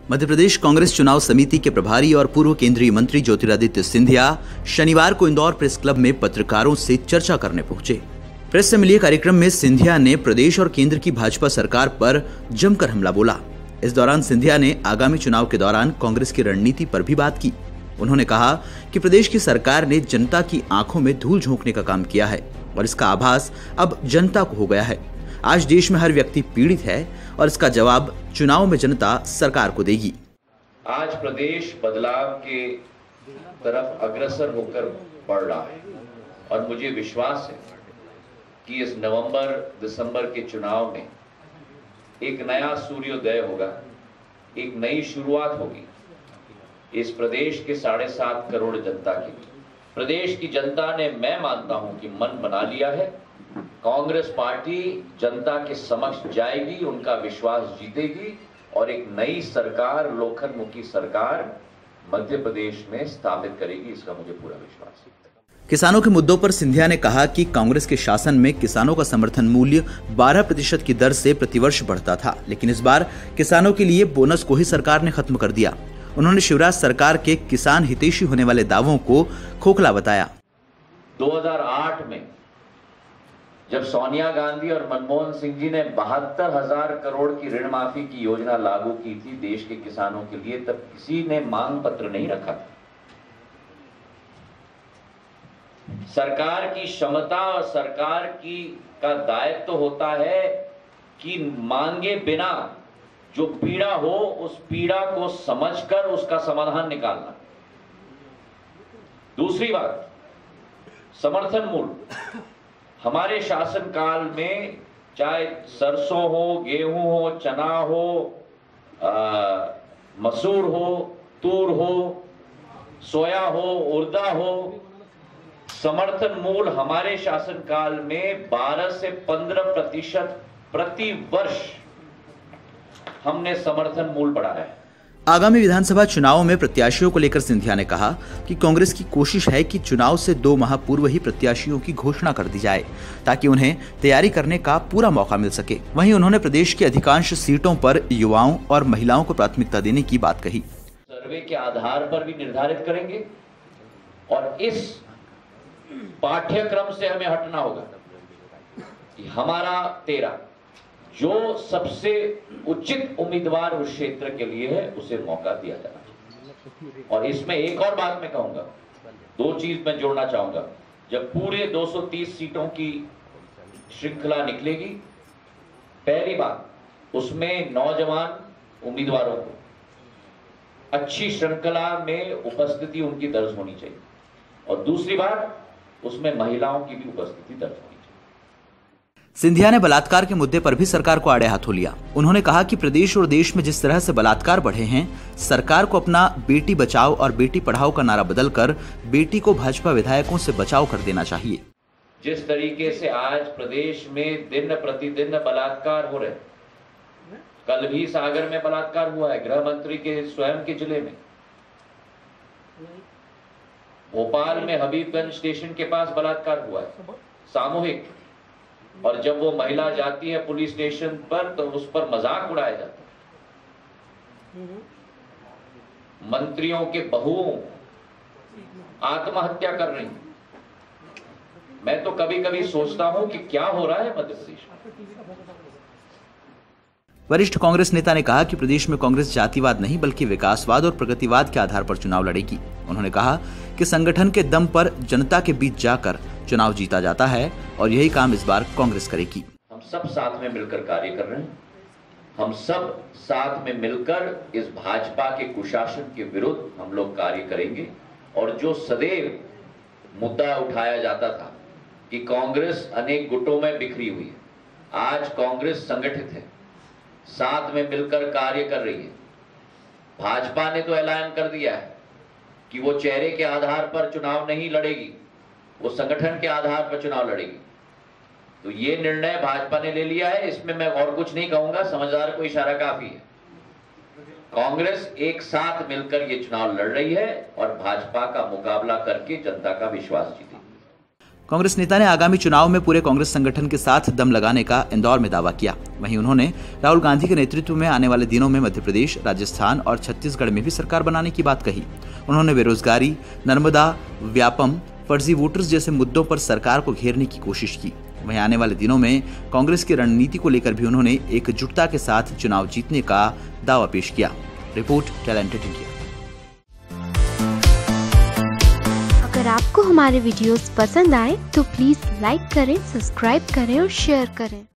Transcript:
मध्य प्रदेश कांग्रेस चुनाव समिति के प्रभारी और पूर्व केंद्रीय मंत्री ज्योतिरादित्य सिंधिया शनिवार को इंदौर प्रेस क्लब में पत्रकारों से चर्चा करने पहुंचे। प्रेस से मिलिए कार्यक्रम में सिंधिया ने प्रदेश और केंद्र की भाजपा सरकार पर जमकर हमला बोला। इस दौरान सिंधिया ने आगामी चुनाव के दौरान कांग्रेस की रणनीति पर भी बात की। उन्होंने कहा कि प्रदेश की सरकार ने जनता की आंखों में धूल झोंकने का काम किया है और इसका आभास अब जनता को हो गया है। आज देश में हर व्यक्ति पीड़ित है और इसका जवाब चुनाव में जनता सरकार को देगी। आज प्रदेश बदलाव के तरफ अग्रसर होकर बढ़ रहा है और मुझे विश्वास है कि इस नवंबर दिसंबर के चुनाव में एक नया सूर्योदय होगा, एक नई शुरुआत होगी इस प्रदेश के 7.5 करोड़ जनता के लिए। प्रदेश की जनता ने, मैं मानता हूं कि मन बना लिया है। कांग्रेस पार्टी जनता के समक्ष जाएगी, उनका विश्वास जीतेगी और एक नई सरकार, लोकहितमुखी सरकार मध्य प्रदेश में स्थापित करेगी, इसका मुझे पूरा विश्वास है। किसानों के मुद्दों पर सिंधिया ने कहा कि कांग्रेस के शासन में किसानों का समर्थन मूल्य 12% की दर से प्रतिवर्ष बढ़ता था, लेकिन इस बार किसानों के लिए बोनस को ही सरकार ने खत्म कर दिया। उन्होंने शिवराज सरकार के किसान हितैषी होने वाले दावों को खोखला बताया। 2008 में जब सोनिया गांधी और मनमोहन सिंह जी ने 72,000 करोड़ की ऋण माफी की योजना लागू की थी देश के किसानों के लिए, तब किसी ने मांग पत्र नहीं रखा था। सरकार की क्षमता और सरकार का दायित्व तो होता है कि मांगे बिना जो पीड़ा हो उस पीड़ा को समझकर उसका समाधान निकालना। दूसरी बात, समर्थन मूल्य। हमारे शासनकाल में चाहे सरसों हो, गेहूं हो, चना हो, मसूर हो, तूर हो, सोया हो, उर्दा हो, समर्थन मूल्य हमारे शासनकाल में 12 से 15% प्रति वर्ष हमने समर्थन मूल्य बढ़ाया है। आगामी विधानसभा चुनावों में प्रत्याशियों को लेकर सिंधिया ने कहा कि कांग्रेस की कोशिश है कि चुनाव से 2 माह पूर्व ही प्रत्याशियों की घोषणा कर दी जाए ताकि उन्हें तैयारी करने का पूरा मौका मिल सके। वहीं उन्होंने प्रदेश की अधिकांश सीटों पर युवाओं और महिलाओं को प्राथमिकता देने की बात कही। सर्वे के आधार पर भी निर्धारित करेंगे और इस पाठ्यक्रम से हमें हटना होगा कि हमारा 13 जो सबसे उचित उम्मीदवार उस क्षेत्र के लिए है उसे मौका दिया जाना चाहिए। और इसमें एक और बात मैं कहूंगा, 2 चीज मैं जोड़ना चाहूंगा। जब पूरे 230 सीटों की श्रृंखला निकलेगी, पहली बात उसमें नौजवान उम्मीदवारों को अच्छी श्रृंखला में उपस्थिति उनकी दर्ज होनी चाहिए और दूसरी बात उसमें महिलाओं की भी उपस्थिति दर्ज होनी चाहिए। सिंधिया ने बलात्कार के मुद्दे पर भी सरकार को आड़े हाथों लिया। उन्होंने कहा कि प्रदेश और देश में जिस तरह से बलात्कार बढ़े हैं, सरकार को अपना बेटी बचाओ और बेटी पढ़ाओ का नारा बदलकर बेटी को भाजपा विधायकों से बचाव कर देना चाहिए। जिस तरीके से आज प्रदेश में दिन प्रतिदिन बलात्कार हो रहे, कल भी सागर में बलात्कार हुआ है, गृह मंत्री के स्वयं के जिले में, भोपाल में हबीबगंज स्टेशन के पास बलात्कार हुआ है सामूहिक, और जब वो महिला जाती है पुलिस स्टेशन पर तो उस पर मजाक उड़ाया जाता है। मंत्रियों के बहुओं आत्महत्या कर रही हैं। मैं तो कभी कभी सोचता हूं कि क्या हो रहा है मध्य प्रदेश में। वरिष्ठ कांग्रेस नेता ने कहा कि प्रदेश में कांग्रेस जातिवाद नहीं बल्कि विकासवाद और प्रगतिवाद के आधार पर चुनाव लड़ेगी। उन्होंने कहा कि संगठन के दम पर जनता के बीच जाकर चुनाव जीता जाता है और यही काम इस बार कांग्रेस करेगी। हम सब साथ में मिलकर कार्य कर रहे हैं। हम सब साथ में मिलकर इस भाजपा के कुशासन के विरुद्ध हम लोग कार्य करेंगे। और जो सदैव मुद्दा उठाया जाता था कि कांग्रेस अनेक गुटों में बिखरी हुई है, आज कांग्रेस संगठित है, साथ में मिलकर कार्य कर रही है। भाजपा ने तो ऐलान कर दिया है कि वो चेहरे के आधार पर चुनाव नहीं लड़ेगी, वो संगठन के आधार पर चुनाव लड़ेगी। तो ये निर्णय भाजपा ने ले लिया है, इसमें मैं और कुछ नहीं कहूंगा, समझदार को इशारा काफी है। कांग्रेस एक साथ मिलकर ये चुनाव लड़ रही है और भाजपा का मुकाबला करके जनता का विश्वास जीतेगी। कांग्रेस नेता ने आगामी चुनाव में पूरे कांग्रेस संगठन के साथ दम लगाने का इंदौर में दावा किया। वहीं उन्होंने राहुल गांधी के नेतृत्व में आने वाले दिनों में मध्य प्रदेश, राजस्थान और छत्तीसगढ़ में भी सरकार बनाने की बात कही। उन्होंने बेरोजगारी, नर्मदा व्यापम, फर्जी वोटर्स जैसे मुद्दों पर सरकार को घेरने की कोशिश की। वहीं आने वाले दिनों में कांग्रेस की रणनीति को लेकर भी उन्होंने एकजुटता के साथ चुनाव जीतने का दावा पेश किया। Report talented India. अगर आपको हमारे वीडियोस पसंद आए तो प्लीज लाइक करें, सब्सक्राइब करें और शेयर करें।